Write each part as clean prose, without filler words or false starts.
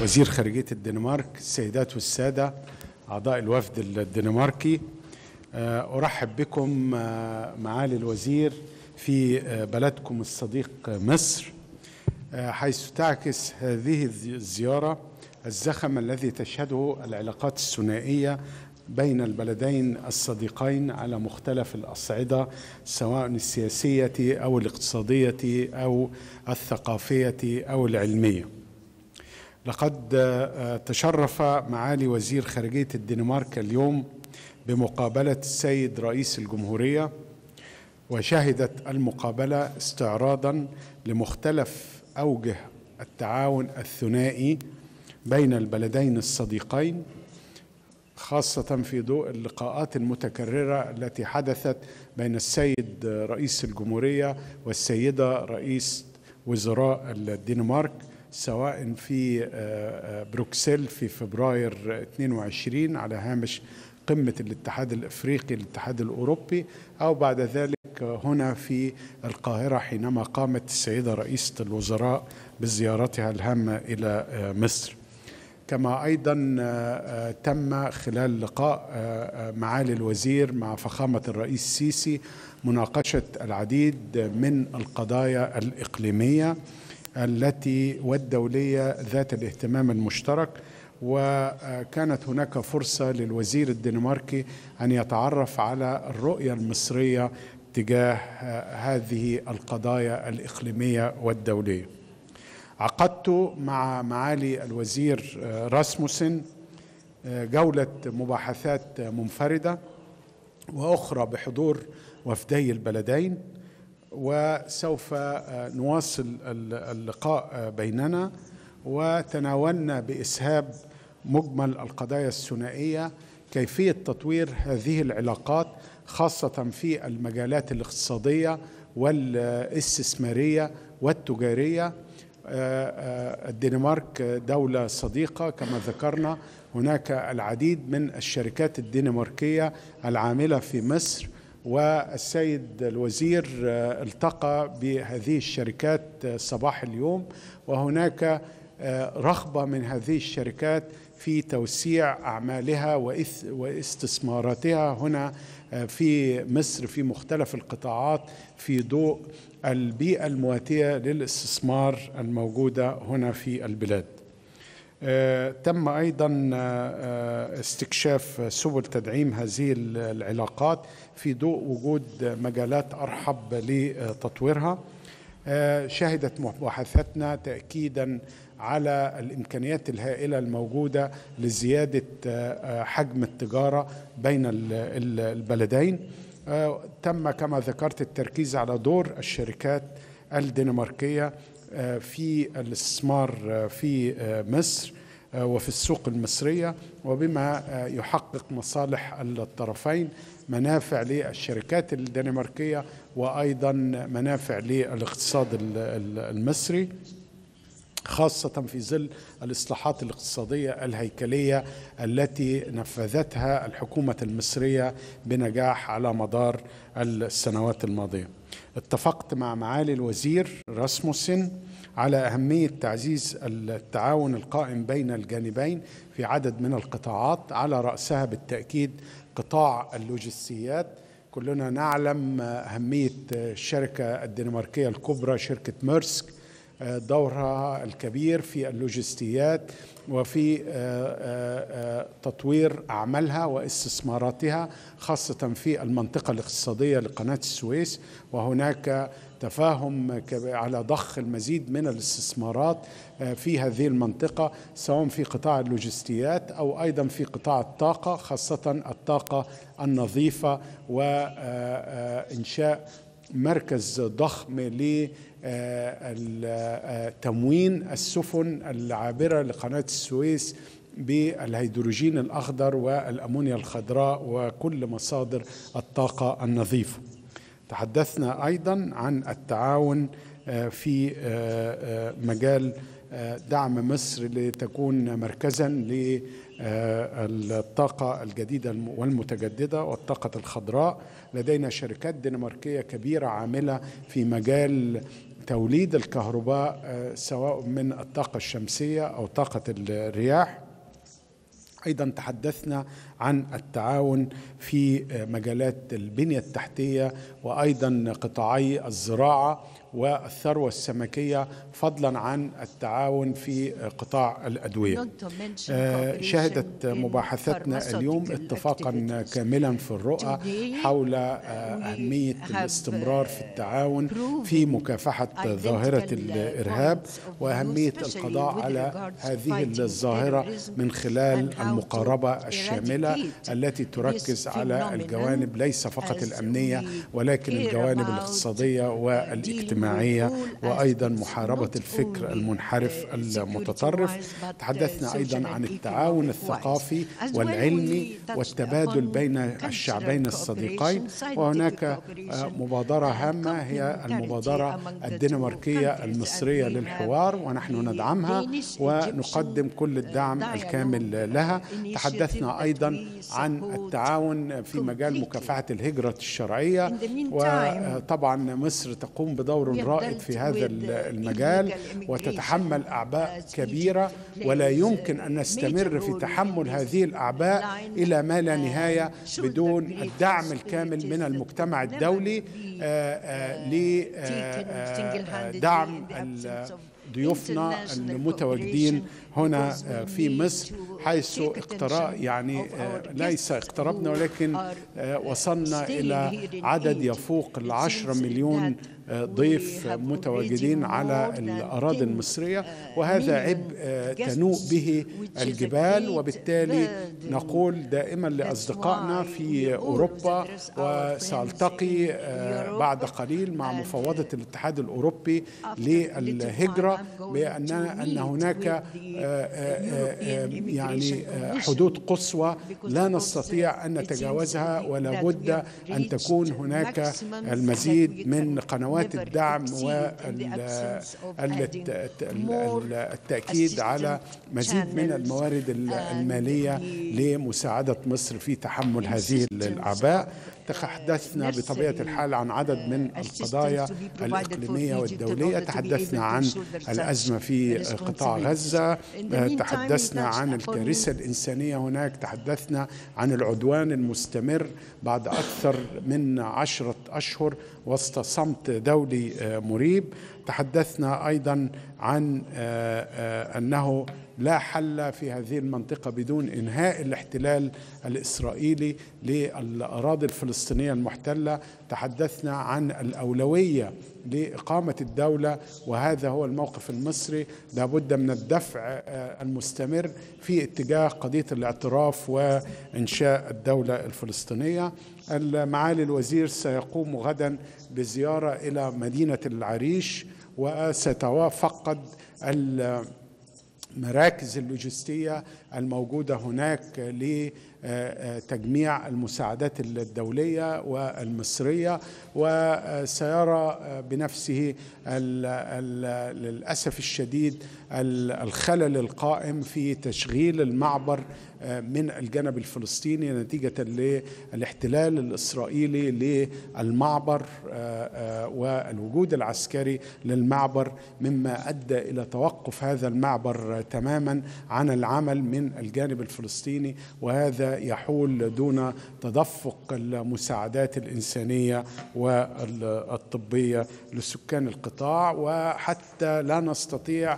وزير خارجية الدنمارك، السيدات والسادة أعضاء الوفد الدنماركي، أرحب بكم معالي الوزير في بلدكم الصديق مصر، حيث تعكس هذه الزيارة الزخم الذي تشهده العلاقات الثنائية بين البلدين الصديقين على مختلف الأصعدة، سواء السياسية أو الاقتصادية أو الثقافية أو العلمية. لقد تشرف معالي وزير خارجية الدنمارك اليوم بمقابلة السيد رئيس الجمهورية، وشهدت المقابلة استعراضا لمختلف أوجه التعاون الثنائي بين البلدين الصديقين، خاصة في ضوء اللقاءات المتكررة التي حدثت بين السيد رئيس الجمهورية والسيدة رئيس وزراء الدنمارك، سواء في بروكسل في فبراير 22 على هامش قمة الاتحاد الأفريقي الاتحاد الأوروبي، أو بعد ذلك هنا في القاهرة حينما قامت السيدة رئيسة الوزراء بزيارتها الهامة إلى مصر. كما أيضا تم خلال لقاء معالي الوزير مع فخامة الرئيس السيسي مناقشة العديد من القضايا الإقليمية التي والدولية ذات الاهتمام المشترك، وكانت هناك فرصة للوزير الدنماركي أن يتعرف على الرؤية المصرية تجاه هذه القضايا الإقليمية والدولية. عقدت مع معالي الوزير راسموسن جولة مباحثات منفردة وأخرى بحضور وفدي البلدين، وسوف نواصل اللقاء بيننا، وتناولنا بإسهاب مجمل القضايا الثنائية، كيفية تطوير هذه العلاقات خاصة في المجالات الاقتصادية والاستثمارية والتجارية. الدنمارك دولة صديقة كما ذكرنا، هناك العديد من الشركات الدنماركية العاملة في مصر، والسيد الوزير التقى بهذه الشركات صباح اليوم، وهناك رغبة من هذه الشركات في توسيع أعمالها واستثماراتها هنا في مصر في مختلف القطاعات في ضوء البيئة المواتية للاستثمار الموجودة هنا في البلاد. تم أيضا استكشاف سبل تدعيم هذه العلاقات في ضوء وجود مجالات أرحب لتطويرها. شهدت مباحثاتنا تأكيدا على الإمكانيات الهائلة الموجودة لزيادة حجم التجارة بين البلدين. تم كما ذكرت التركيز على دور الشركات الدنماركية في الاستثمار في مصر وفي السوق المصرية، وبما يحقق مصالح الطرفين، منافع للشركات الدنماركية وأيضا منافع للاقتصاد المصري، خاصة في ظل الإصلاحات الاقتصادية الهيكلية التي نفذتها الحكومة المصرية بنجاح على مدار السنوات الماضية. اتفقت مع معالي الوزير راسموسن على أهمية تعزيز التعاون القائم بين الجانبين في عدد من القطاعات، على رأسها بالتأكيد قطاع اللوجستيات. كلنا نعلم أهمية الشركة الدنماركية الكبرى شركة ميرسك، دورها الكبير في اللوجستيات وفي تطوير أعمالها واستثماراتها، خاصة في المنطقة الاقتصادية لقناة السويس، وهناك تفاهم على ضخ المزيد من الاستثمارات في هذه المنطقة، سواء في قطاع اللوجستيات أو أيضا في قطاع الطاقة، خاصة الطاقة النظيفة، وإنشاء مركز ضخم لتموين السفن العابرة لقناة السويس بالهيدروجين الأخضر والأمونيا الخضراء وكل مصادر الطاقة النظيفة. تحدثنا أيضا عن التعاون في مجال دعم مصر لتكون مركزا للطاقة الجديدة والمتجددة والطاقة الخضراء. لدينا شركات دنماركية كبيرة عاملة في مجال توليد الكهرباء سواء من الطاقة الشمسية أو طاقة الرياح. أيضا تحدثنا عن التعاون في مجالات البنية التحتية وأيضا قطاعي الزراعة والثروة السمكية، فضلا عن التعاون في قطاع الأدوية. شهدت مباحثتنا اليوم اتفاقا كاملا في الرؤى حول أهمية الاستمرار في التعاون في مكافحة ظاهرة الإرهاب وأهمية القضاء على هذه الظاهرة من خلال المقاربة الشاملة التي تركز على الجوانب ليس فقط الأمنية ولكن الجوانب الاقتصادية والاجتماعية وأيضا محاربة الفكر المنحرف المتطرف. تحدثنا أيضا عن التعاون الثقافي والعلمي والتبادل بين الشعبين الصديقين، وهناك مبادرة هامة هي المبادرة الدنماركية المصرية للحوار، ونحن ندعمها ونقدم كل الدعم الكامل لها. تحدثنا أيضا عن التعاون في مجال مكافحة الهجرة الشرعية، وطبعا مصر تقوم بدور رائد في هذا المجال وتتحمل أعباء كبيرة، ولا يمكن أن نستمر في تحمل هذه الأعباء إلى ما لا نهاية بدون الدعم الكامل من المجتمع الدولي لدعم ضيوفنا المتواجدين هنا في مصر، حيث يعني ليس اقتربنا ولكن وصلنا إلى عدد يفوق 10 مليون ضيف متواجدين على الأراضي المصرية، وهذا عبء تنوء به الجبال. وبالتالي نقول دائما لأصدقائنا في أوروبا، وسألتقي بعد قليل مع مفوضة الاتحاد الأوروبي للهجرة، بأن هناك يعني حدود قصوى لا نستطيع أن نتجاوزها، ولا بد أن تكون هناك المزيد من قنوات الدعم والتأكيد على مزيد من الموارد المالية لمساعدة مصر في تحمل هذه الأعباء. تحدثنا بطبيعة الحال عن عدد من القضايا الإقليمية والدولية. تحدثنا عن الأزمة في قطاع غزة، تحدثنا عن الكارثة الإنسانية هناك، تحدثنا عن العدوان المستمر بعد أكثر من 10 أشهر وسط صمت دولي مريب. تحدثنا أيضا عن أنه لا حل في هذه المنطقة بدون إنهاء الاحتلال الإسرائيلي للأراضي الفلسطينية المحتلة. تحدثنا عن الأولوية لإقامة الدولة، وهذا هو الموقف المصري. لابد من الدفع المستمر في اتجاه قضية الاعتراف وإنشاء الدولة الفلسطينية. معالي الوزير سيقوم غدا بزيارة إلى مدينة العريش، وستتفقد المراكز اللوجستية الموجودة هناك لتجميع المساعدات الدولية والمصرية، وسيرى بنفسه للأسف الشديد الخلل القائم في تشغيل المعبر من الجانب الفلسطيني نتيجة للاحتلال الإسرائيلي للمعبر والوجود العسكري للمعبر، مما أدى إلى توقف هذا المعبر تماما عن العمل من الجانب الفلسطيني، وهذا يحول دون تدفق المساعدات الإنسانية والطبية لسكان القطاع. وحتى لا نستطيع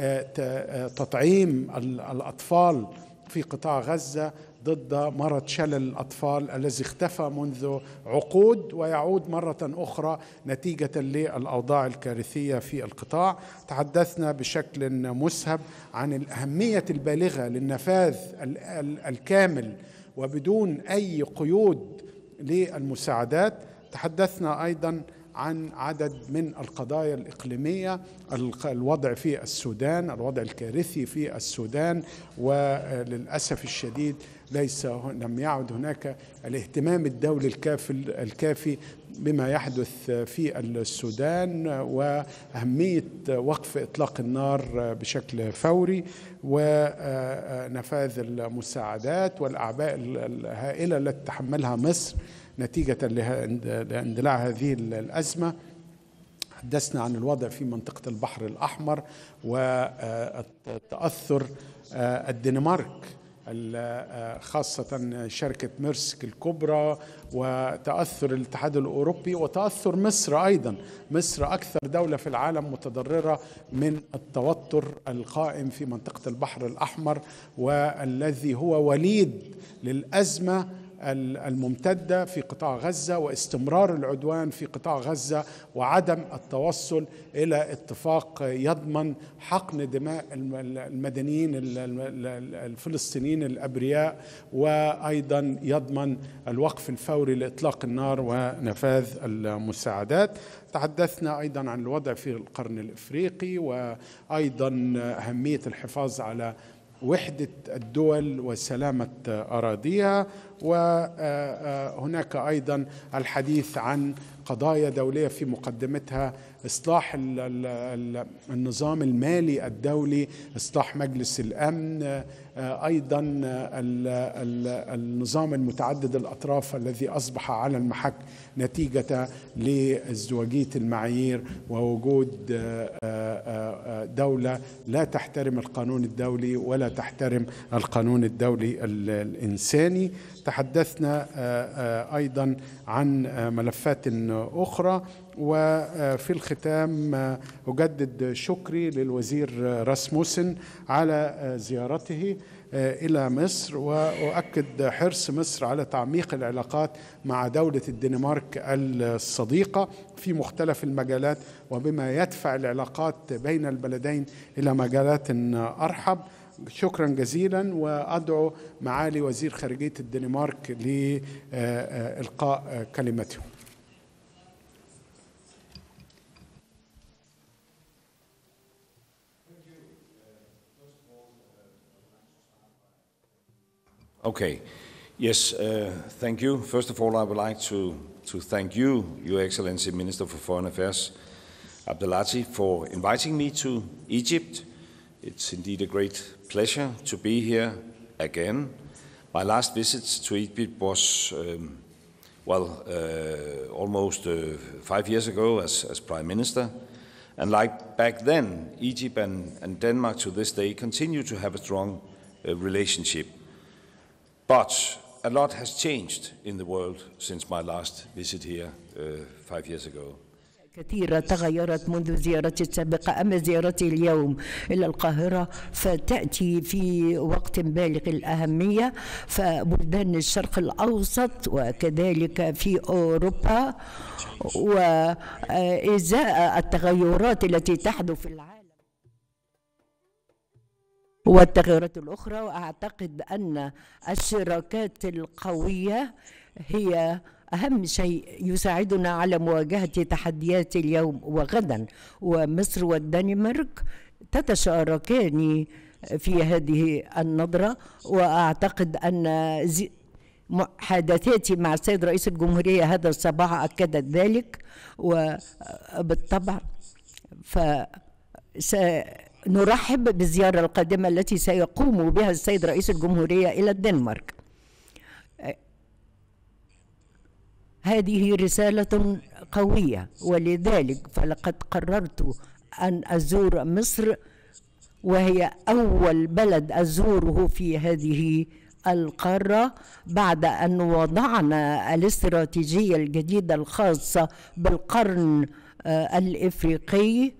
تطعيم الأطفال في قطاع غزة ضد مرض شلل الأطفال الذي اختفى منذ عقود ويعود مرة أخرى نتيجة للأوضاع الكارثية في القطاع. تحدثنا بشكل مسهب عن الأهمية البالغة للنفاذ الكامل وبدون أي قيود للمساعدات. تحدثنا أيضا عن عدد من القضايا الإقليمية، الوضع في السودان، الوضع الكارثي في السودان، وللأسف الشديد لم يعد هناك الاهتمام الدولي الكافي بما يحدث في السودان، وأهمية وقف إطلاق النار بشكل فوري ونفاذ المساعدات والأعباء الهائلة التي تحملها مصر نتيجة لاندلاع هذه الأزمة. تحدثنا عن الوضع في منطقة البحر الأحمر وتأثر الدنمارك خاصة شركة ميرسك الكبرى، وتأثر الاتحاد الأوروبي، وتأثر مصر أيضا. مصر أكثر دولة في العالم متضررة من التوتر القائم في منطقة البحر الأحمر، والذي هو وليد للأزمة الممتدة في قطاع غزة واستمرار العدوان في قطاع غزة وعدم التوصل إلى اتفاق يضمن حقن دماء المدنيين الفلسطينيين الأبرياء، وأيضا يضمن الوقف الفوري لإطلاق النار ونفاذ المساعدات. تحدثنا أيضا عن الوضع في القرن الإفريقي، وأيضا أهمية الحفاظ على وحدة الدول وسلامة أراضيها، وهناك أيضا الحديث عن قضايا دولية في مقدمتها إصلاح النظام المالي الدولي، إصلاح مجلس الأمن، أيضا النظام المتعدد الأطراف الذي أصبح على المحك نتيجة لازدواجية المعايير ووجود دولة لا تحترم القانون الدولي ولا تحترم القانون الدولي الإنساني. تحدثنا أيضا عن ملفات أخرى، وفي الختام أجدد شكري للوزير راسموسن على زيارته إلى مصر، وأؤكد حرص مصر على تعميق العلاقات مع دولة الدنمارك الصديقة في مختلف المجالات، وبما يدفع العلاقات بين البلدين إلى مجالات أرحب. شكرا جزيلا، وأدعو معالي وزير خارجية الدنمارك لإلقاء كلمته. Okay. Yes, thank you. First of all, I would like to thank you, Your Excellency, Minister for Foreign Affairs, Abdelati, for inviting me to Egypt. It's indeed a great pleasure to be here again. My last visit to Egypt was, almost 5 years ago as Prime Minister. And like back then, Egypt and Denmark to this day continue to have a strong relationship. But a lot has changed in the world since my last visit here 5 years ago. كثيرة تغيرت منذ زيارتي السابقة، أما زيارتي اليوم إلى القاهرة فتأتي في وقت بالغ الأهمية، فبلدان الشرق الأوسط وكذلك في أوروبا، وإزاء التغيرات التي تحدث في العالم والتغيرات الأخرى. وأعتقد أن الشراكات القوية هي أهم شيء يساعدنا على مواجهة تحديات اليوم وغدا، ومصر والدنمارك تتشاركان في هذه النظرة. وأعتقد أن محادثاتي مع السيد رئيس الجمهورية هذا الصباح أكدت ذلك، وبالطبع نرحب بالزيارة القادمة التي سيقوم بها السيد رئيس الجمهورية إلى الدنمارك. هذه رسالة قوية، ولذلك فلقد قررت أن أزور مصر، وهي أول بلد أزوره في هذه القارة بعد أن وضعنا الاستراتيجية الجديدة الخاصة بالقرن الإفريقي.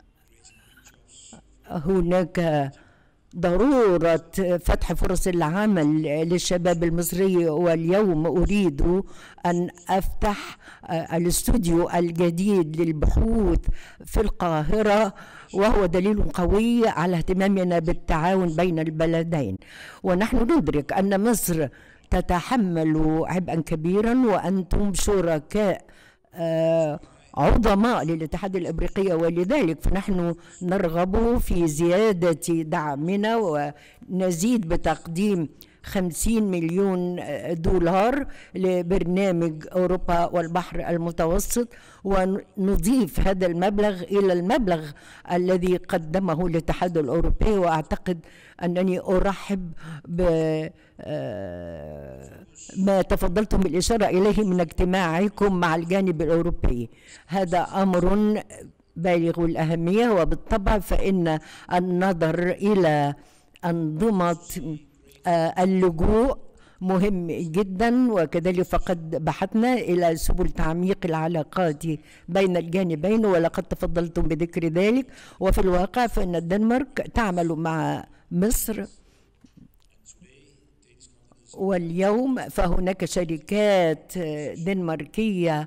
هناك ضرورة فتح فرص العمل للشباب المصري، واليوم أريد أن أفتح الاستوديو الجديد للبحوث في القاهرة، وهو دليل قوي على اهتمامنا بالتعاون بين البلدين. ونحن ندرك أن مصر تتحمل عبئا كبيرا، وأنتم شركاء عظماء للاتحاد الإفريقي، ولذلك فنحن نرغب في زيادة دعمنا ونزيد بتقديم 50 مليون دولار لبرنامج أوروبا والبحر المتوسط، ونضيف هذا المبلغ إلى المبلغ الذي قدمه الاتحاد الأوروبي. وأعتقد أنني أرحب بما تفضلتم بالإشارة إليه من اجتماعكم مع الجانب الأوروبي. هذا أمر بالغ الأهمية، وبالطبع فإن النظر إلى أنظمة اللجوء مهم جدا، وكذلك فقد بحثنا إلى سبل تعميق العلاقات بين الجانبين، ولقد تفضلتم بذكر ذلك. وفي الواقع فإن الدنمارك تعمل مع مصر، واليوم فهناك شركات دنماركية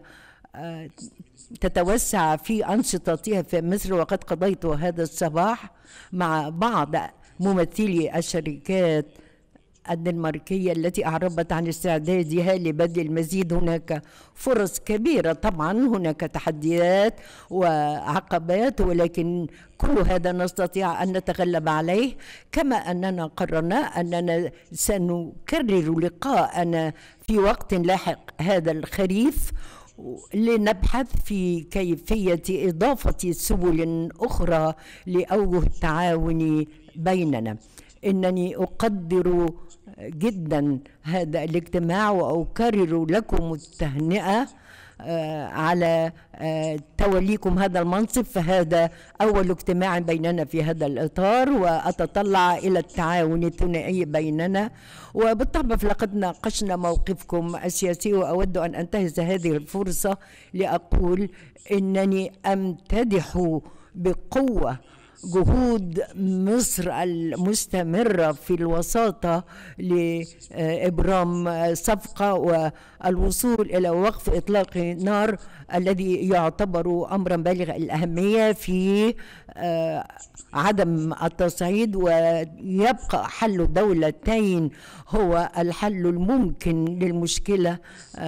تتوسع في أنشطتها في مصر، وقد قضيت هذا الصباح مع بعض ممثلي الشركات الدنماركية التي أعربت عن استعدادها لبذل المزيد. هناك فرص كبيرة، طبعا هناك تحديات وعقبات، ولكن كل هذا نستطيع أن نتغلب عليه، كما أننا قررنا أننا سنكرر لقاءنا في وقت لاحق هذا الخريف لنبحث في كيفية إضافة سبل أخرى لأوجه التعاون بيننا. إنني أقدر جدا هذا الاجتماع، وأكرر لكم التهنئة على توليكم هذا المنصب، فهذا أول اجتماع بيننا في هذا الإطار، وأتطلع إلى التعاون الثنائي بيننا. وبالطبع لقد ناقشنا موقفكم السياسي، وأود أن أنتهز هذه الفرصة لأقول إنني أمتدح بقوة جهود مصر المستمرة في الوساطة لإبرام صفقة والوصول إلى وقف إطلاق نار الذي يعتبر أمرا بالغ الأهمية في عدم التصعيد، ويبقى حل دولتين هو الحل الممكن للمشكلة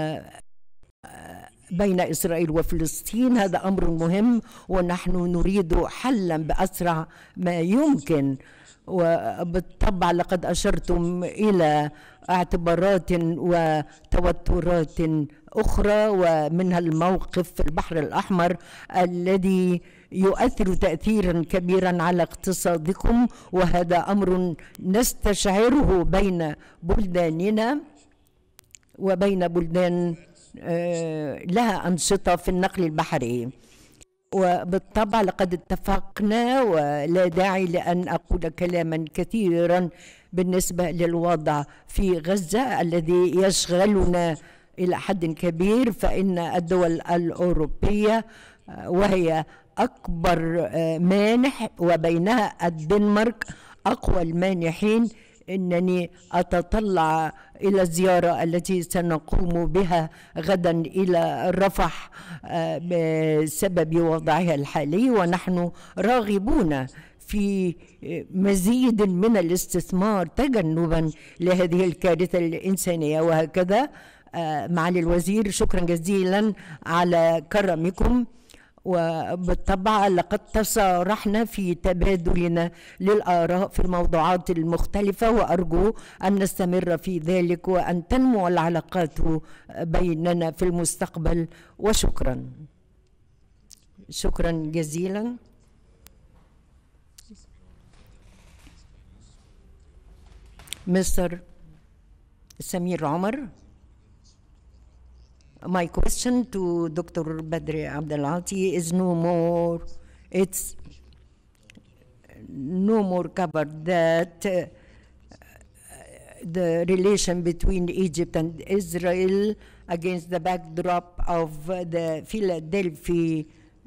بين إسرائيل وفلسطين. هذا أمر مهم، ونحن نريد حلا بأسرع ما يمكن. وبالطبع لقد أشرتم إلى اعتبارات وتوترات أخرى، ومنها الموقف في البحر الأحمر الذي يؤثر تأثيرا كبيرا على اقتصادكم، وهذا أمر نستشعره بين بلداننا وبين بلدان لها أنشطة في النقل البحري. وبالطبع لقد اتفقنا، ولا داعي لأن أقول كلاما كثيرا بالنسبة للوضع في غزة الذي يشغلنا إلى حد كبير. فإن الدول الأوروبية وهي أكبر مانح، وبينها الدنمارك أقوى المانحين، إنني أتطلع إلى الزيارة التي سنقوم بها غدا إلى رفح بسبب وضعها الحالي، ونحن راغبون في مزيد من الاستثمار تجنبا لهذه الكارثة الإنسانية. وهكذا معالي الوزير، شكرا جزيلا على كرمكم، وبالطبع لقد تصارحنا في تبادلنا للآراء في الموضوعات المختلفة، وأرجو أن نستمر في ذلك وأن تنمو العلاقات بيننا في المستقبل. وشكرا، شكرا جزيلا. مستر سمير عمر. My question to Dr. Badri Abdelati is it's no more covered that the relation between Egypt and Israel against the backdrop of the Philadelphia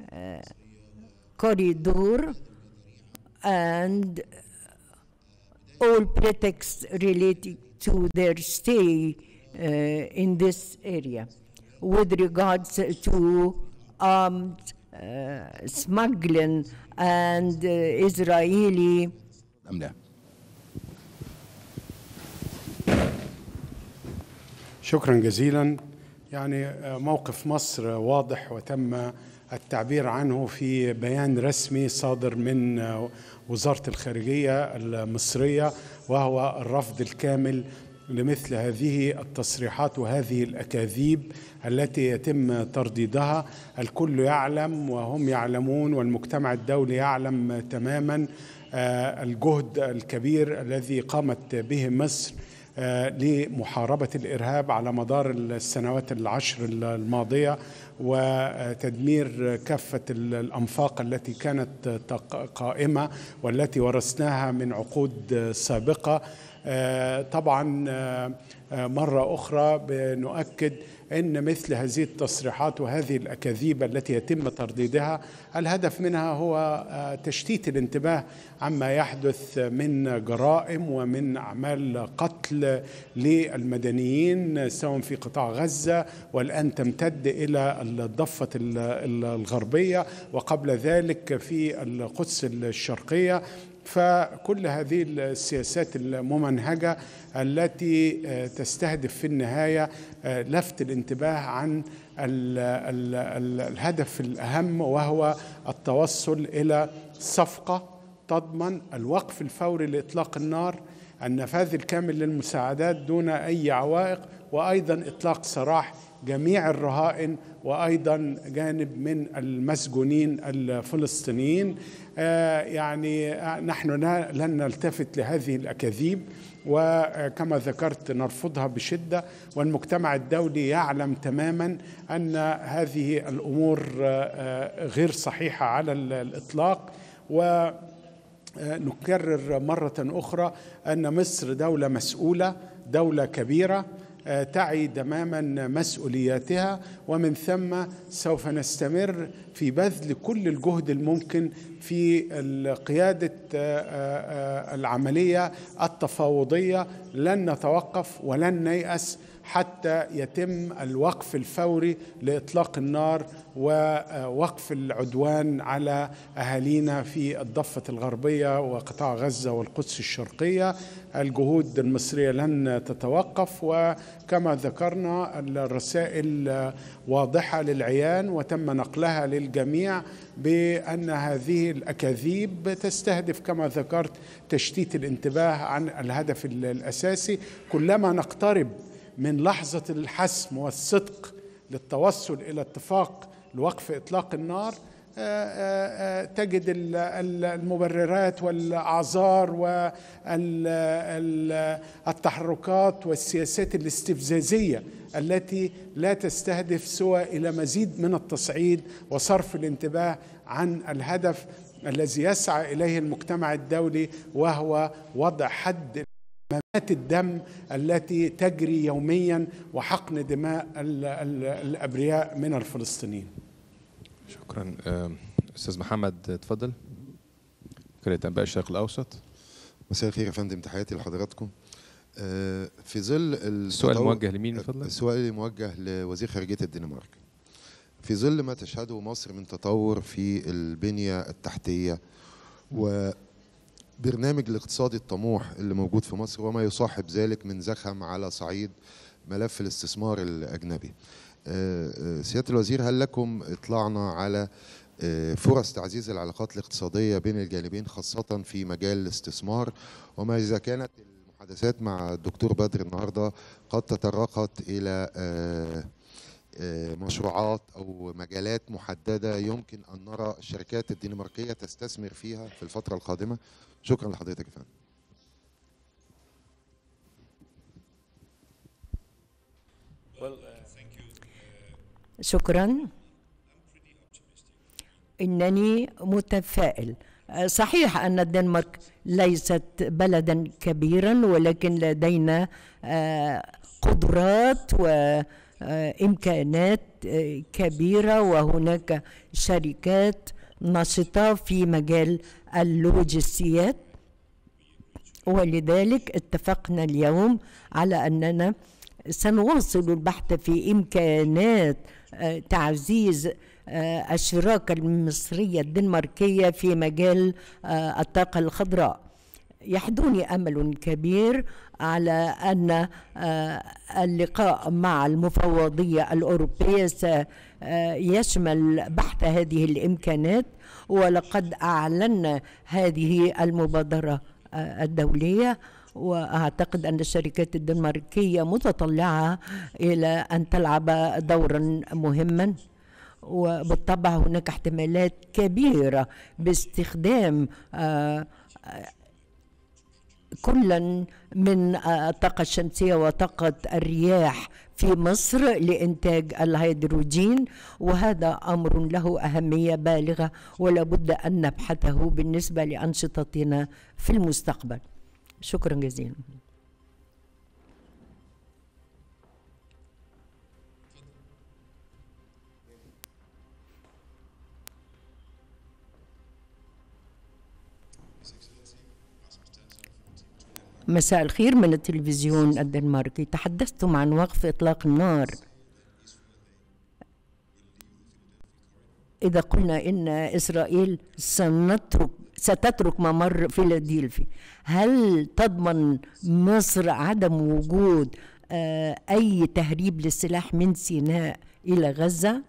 corridor and all pretexts related to their stay in this area, with regards to armed smuggling and Israeli. شكرا جزيلا. يعني موقف مصر واضح وتم التعبير عنه في بيان رسمي صادر من وزارة الخارجية المصرية، وهو الرفض الكامل لمثل هذه التصريحات وهذه الأكاذيب التي يتم ترديدها. الكل يعلم وهم يعلمون والمجتمع الدولي يعلم تماما الجهد الكبير الذي قامت به مصر لمحاربة الإرهاب على مدار السنوات العشر الماضية، وتدمير كافة الأنفاق التي كانت قائمة والتي ورثناها من عقود سابقة. طبعا مرة أخرى بنؤكد أن مثل هذه التصريحات وهذه الأكاذيب التي يتم ترديدها الهدف منها هو تشتيت الانتباه عما يحدث من جرائم ومن أعمال قتل للمدنيين سواء في قطاع غزة والآن تمتد إلى الضفة الغربية وقبل ذلك في القدس الشرقية. فكل هذه السياسات الممنهجة التي تستهدف في النهاية لفت الانتباه عن الهدف الأهم، وهو التوصل إلى صفقة تضمن الوقف الفوري لإطلاق النار، النفاذ الكامل للمساعدات دون أي عوائق، وأيضا إطلاق سراح جميع الرهائن وأيضا جانب من المسجونين الفلسطينيين. يعني نحن لن نلتفت لهذه الأكاذيب، وكما ذكرت نرفضها بشدة، والمجتمع الدولي يعلم تماما أن هذه الأمور غير صحيحة على الإطلاق. ونكرر مرة أخرى أن مصر دولة مسؤولة، دولة كبيرة تعي تماما مسؤولياتها، ومن ثم سوف نستمر في بذل كل الجهد الممكن في قيادة العملية التفاوضية. لن نتوقف ولن نيأس حتى يتم الوقف الفوري لإطلاق النار ووقف العدوان على أهالينا في الضفة الغربية وقطاع غزة والقدس الشرقية. الجهود المصرية لن تتوقف، وكما ذكرنا الرسائل واضحة للعيان وتم نقلها للجميع بأن هذه الأكاذيب تستهدف كما ذكرت تشتيت الانتباه عن الهدف الأساسي. كلما نقترب من لحظة الحسم والصدق للتوصل إلى اتفاق لوقف إطلاق النار تجد المبررات والأعذار والتحركات والسياسات الاستفزازية التي لا تستهدف سوى إلى مزيد من التصعيد وصرف الانتباه عن الهدف الذي يسعى إليه المجتمع الدولي، وهو وضع حد كميات الدم التي تجري يوميا وحقن دماء الأبرياء من الفلسطينيين. شكرا. أستاذ محمد اتفضل، وكالة أنباء الشرق الأوسط. مساء الخير يا فندم، تحياتي لحضراتكم. في ظل السؤال موجه لمين بفضل؟ السؤال موجه لوزير خارجية الدنمارك. في ظل ما تشهده مصر من تطور في البنية التحتية وبرنامج الاقتصادي الطموح اللي موجود في مصر وما يصاحب ذلك من زخم على صعيد ملف الاستثمار الأجنبي، سيادة الوزير هل لكم اطلاعنا على فرص تعزيز العلاقات الاقتصادية بين الجانبين خاصة في مجال الاستثمار، وما إذا كانت المحادثات مع الدكتور بدر النهاردة قد تطرقت إلى مشروعات أو مجالات محددة يمكن أن نرى الشركات الدنماركية تستثمر فيها في الفترة القادمة؟ شكرا لحضرتك يا فندم. شكرا. إنني متفائل. صحيح أن الدنمارك ليست بلدا كبيرا، ولكن لدينا قدرات وإمكانات كبيرة، وهناك شركات نشطة في مجال اللوجستيات، ولذلك اتفقنا اليوم على أننا سنواصل البحث في إمكانات تعزيز الشراكة المصرية الدنماركية في مجال الطاقة الخضراء. يحدوني أمل كبير على أن اللقاء مع المفوضية الأوروبية سيشمل بحث هذه الإمكانات، ولقد أعلنا هذه المبادرة الدولية، وأعتقد أن الشركات الدنماركية متطلعة إلى أن تلعب دورا مهما، وبالطبع هناك احتمالات كبيرة باستخدام كلا من الطاقة الشمسية وطاقة الرياح في مصر لإنتاج الهيدروجين، وهذا أمر له أهمية بالغة ولا بد أن نبحثه بالنسبة لأنشطتنا في المستقبل. شكرا جزيلا. مساء الخير من التلفزيون الدنماركي. تحدثتم عن وقف إطلاق النار. إذا قلنا إن إسرائيل ستترك ممر فيلادلفي، هل تضمن مصر عدم وجود أي تهريب للسلاح من سيناء إلى غزة؟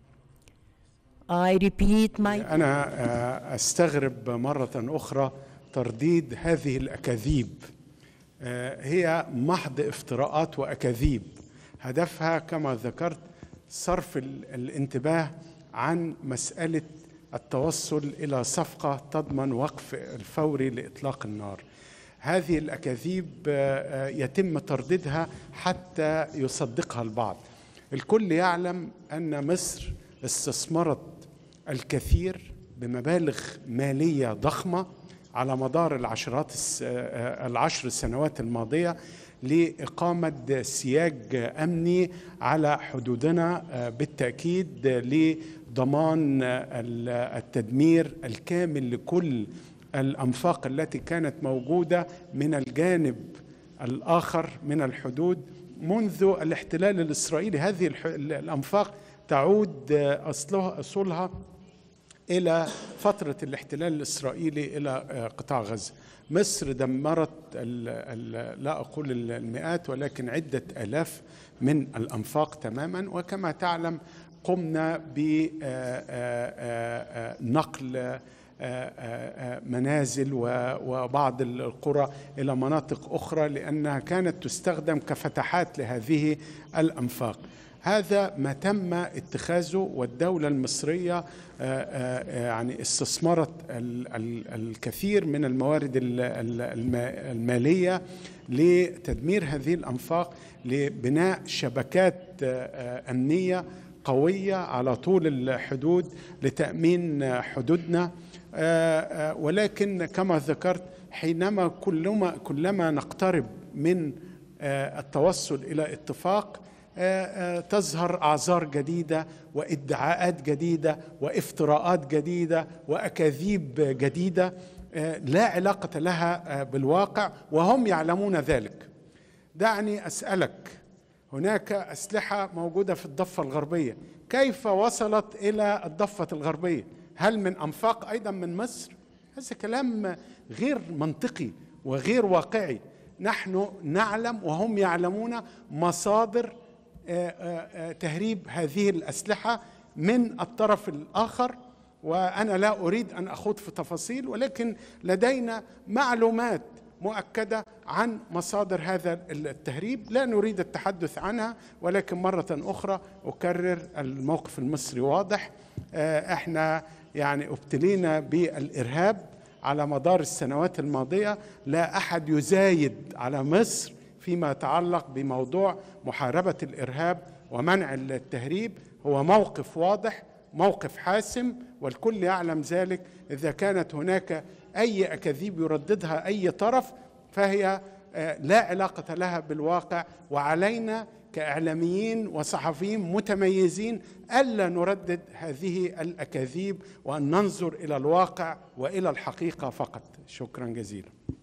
أنا أستغرب مرة أخرى ترديد هذه الأكاذيب. هي محض افتراءات وأكاذيب هدفها كما ذكرت صرف الانتباه عن مسألة التوصل إلى صفقة تضمن وقف الفوري لإطلاق النار. هذه الأكاذيب يتم ترديدها حتى يصدقها البعض. الكل يعلم أن مصر استثمرت الكثير بمبالغ مالية ضخمة على مدار العشر سنوات الماضية لإقامة سياج أمني على حدودنا، بالتأكيد لضمان التدمير الكامل لكل الأنفاق التي كانت موجودة من الجانب الآخر من الحدود منذ الاحتلال الإسرائيلي. هذه الأنفاق تعود أصولها إلى فترة الاحتلال الإسرائيلي إلى قطاع غزة. مصر دمرت لا أقول المئات ولكن عدة آلاف من الأنفاق تماما، وكما تعلم قمنا بنقل منازل وبعض القرى إلى مناطق أخرى لأنها كانت تستخدم كفتحات لهذه الأنفاق. هذا ما تم اتخاذه، والدولة المصرية يعني استثمرت الكثير من الموارد المالية لتدمير هذه الأنفاق، لبناء شبكات أمنية قوية على طول الحدود لتأمين حدودنا. ولكن كما ذكرت حينما كلما نقترب من التوصل إلى اتفاق تظهر أعذار جديدة وادعاءات جديدة وافتراءات جديدة وأكاذيب جديدة لا علاقة لها بالواقع، وهم يعلمون ذلك. دعني أسألك، هناك أسلحة موجودة في الضفة الغربية، كيف وصلت إلى الضفة الغربية؟ هل من أنفاق أيضا من مصر؟ هذا كلام غير منطقي وغير واقعي. نحن نعلم وهم يعلمون مصادر تهريب هذه الأسلحة من الطرف الآخر، وأنا لا أريد أن أخوض في تفاصيل، ولكن لدينا معلومات مؤكدة عن مصادر هذا التهريب لا نريد التحدث عنها. ولكن مرة أخرى أكرر الموقف المصري واضح. احنا يعني ابتلينا بالإرهاب على مدار السنوات الماضية، لا أحد يزايد على مصر فيما يتعلق بموضوع محاربة الإرهاب ومنع التهريب. هو موقف واضح، موقف حاسم، والكل يعلم ذلك. إذا كانت هناك أي أكاذيب يرددها أي طرف فهي لا علاقة لها بالواقع، وعلينا كإعلاميين وصحفيين متميزين ألا نردد هذه الأكاذيب وأن ننظر إلى الواقع وإلى الحقيقة فقط. شكرا جزيلا.